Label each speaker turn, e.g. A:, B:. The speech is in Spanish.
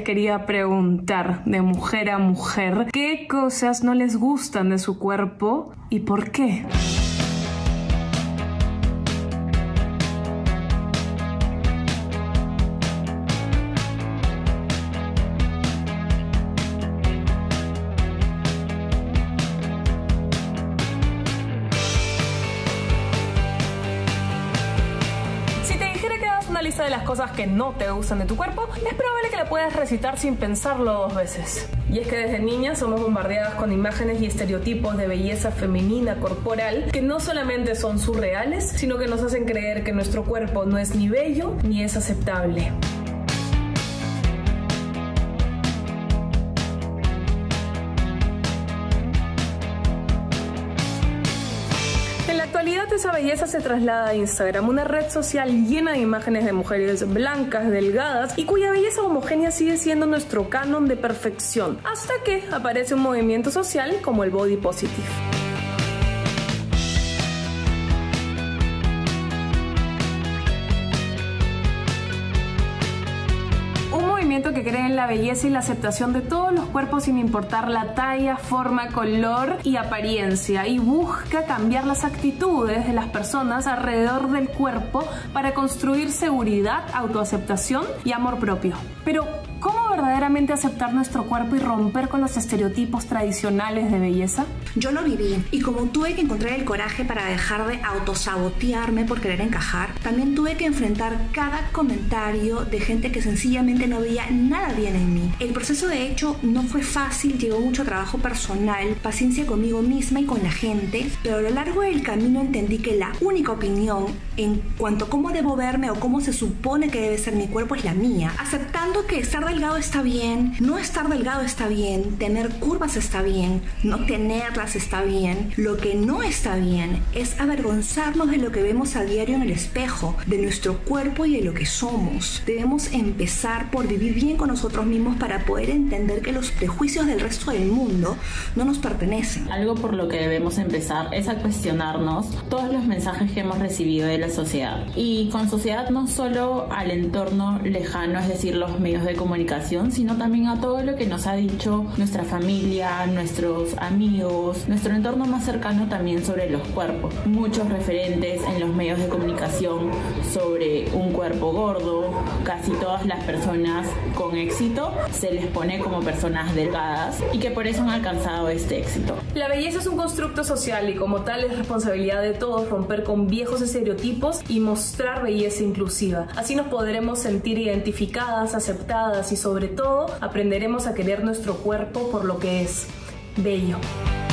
A: quería preguntar de mujer a mujer qué cosas no les gustan de su cuerpo y por qué. Lista de las cosas que no te gustan de tu cuerpo, es probable que la puedas recitar sin pensarlo 2 veces. Y es que desde niñas somos bombardeadas con imágenes y estereotipos de belleza femenina corporal que no solamente son surreales, sino que nos hacen creer que nuestro cuerpo no es ni bello ni es aceptable. En la actualidad esa belleza se traslada a Instagram, una red social llena de imágenes de mujeres blancas, delgadas y cuya belleza homogénea sigue siendo nuestro canon de perfección, hasta que aparece un movimiento social como el body positive. Que cree en la belleza y la aceptación de todos los cuerpos sin importar la talla, forma, color y apariencia, y busca cambiar las actitudes de las personas alrededor del cuerpo para construir seguridad, autoaceptación y amor propio. Pero ¿cómo verdaderamente aceptar nuestro cuerpo y romper con los estereotipos tradicionales de belleza?
B: Yo lo viví, y como tuve que encontrar el coraje para dejar de autosabotearme por querer encajar, también tuve que enfrentar cada comentario de gente que sencillamente no veía nada bien en mí. El proceso de hecho no fue fácil, llevó mucho trabajo personal, paciencia conmigo misma y con la gente, pero a lo largo del camino entendí que la única opinión en cuanto a cómo debo verme o cómo se supone que debe ser mi cuerpo es la mía, aceptando que estar delgado está bien, no estar delgado está bien, tener curvas está bien, no tenerlas está bien. Lo que no está bien es avergonzarnos de lo que vemos a diario en el espejo, de nuestro cuerpo y de lo que somos. Debemos empezar por vivir bien con nosotros mismos para poder entender que los prejuicios del resto del mundo no nos pertenecen.
C: Algo por lo que debemos empezar es a cuestionarnos todos los mensajes que hemos recibido de la sociedad. Y con sociedad no solo al entorno lejano, es decir, los medios de comunicación, sino también a todo lo que nos ha dicho nuestra familia, nuestros amigos, nuestro entorno más cercano también sobre los cuerpos. Muchos referentes en los medios de comunicación sobre un cuerpo gordo, casi todas las personas con éxito se les pone como personas delgadas y que por eso han alcanzado este éxito.
A: La belleza es un constructo social y como tal es responsabilidad de todos romper con viejos estereotipos y mostrar belleza inclusiva. Así nos podremos sentir identificadas, aceptadas y sobre todo aprenderemos a querer nuestro cuerpo por lo que es bello.